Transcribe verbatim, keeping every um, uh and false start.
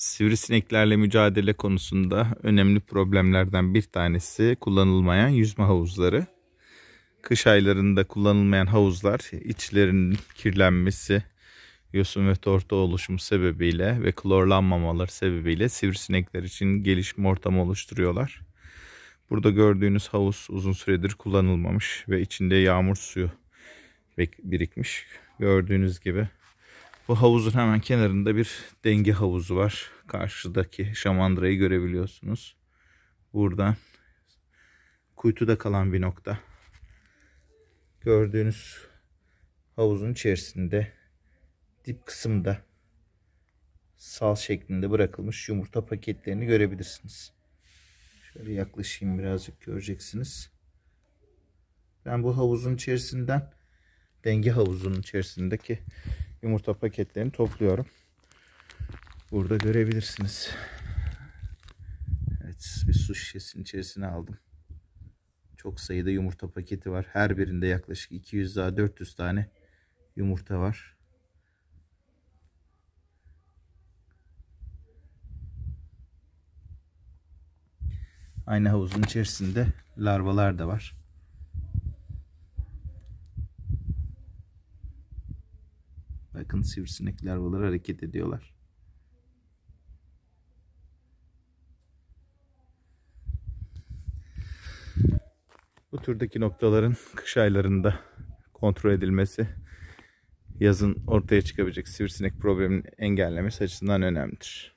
Sivrisineklerle mücadele konusunda önemli problemlerden bir tanesi kullanılmayan yüzme havuzları. Kış aylarında kullanılmayan havuzlar içlerinin kirlenmesi, yosun ve tortu oluşumu sebebiyle ve klorlanmamaları sebebiyle sivrisinekler için gelişim ortamı oluşturuyorlar. Burada gördüğünüz havuz uzun süredir kullanılmamış ve içinde yağmur suyu birikmiş. Gördüğünüz gibi bu havuzun hemen kenarında bir denge havuzu var. Karşıdaki şamandırayı görebiliyorsunuz. Buradan kuytuda kalan bir nokta. Gördüğünüz havuzun içerisinde dip kısımda sal şeklinde bırakılmış yumurta paketlerini görebilirsiniz. Şöyle yaklaşayım, birazcık göreceksiniz. Ben bu havuzun içerisinden, denge havuzunun içerisindeki yumurta paketlerini topluyorum. Burada görebilirsiniz. Evet, bir su şişesinin içerisine aldım. Çok sayıda yumurta paketi var. Her birinde yaklaşık iki yüz daha dört yüz tane yumurta var. Aynı havuzun içerisinde larvalar da var. Bakın, sivrisinek larvaları hareket ediyorlar. Bu türdeki noktaların kış aylarında kontrol edilmesi, yazın ortaya çıkabilecek sivrisinek problemini engellemesi açısından önemlidir.